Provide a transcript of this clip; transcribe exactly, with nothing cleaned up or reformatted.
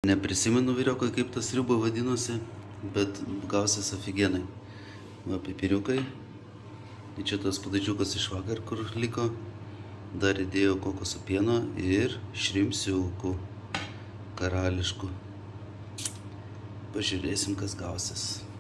Neprisimenu vyriokai, kaip tas sriuba vadinosi, bet gausis aфиgenai. Va, pipiriukai. Ir čia tas padažiukas iš vakar, kur liko. Dar įdėjau kokoso pieno ir šrimsiukų karališkų. Pažiūrėsim, kas gausis.